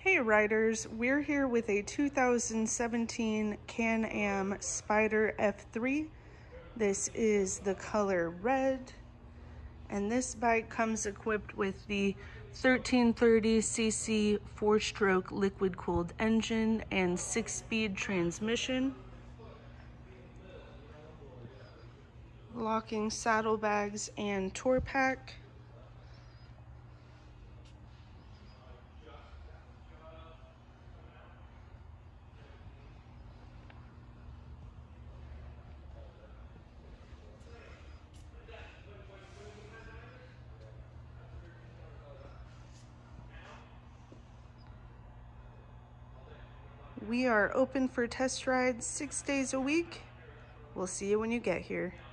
Hey riders, we're here with a 2017 Can-Am Spyder F3. This is the color red, and this bike comes equipped with the 1330cc 4-stroke liquid-cooled engine and 6-speed transmission. Locking saddlebags and tour pack. We are open for test rides 6 days a week. We'll see you when you get here.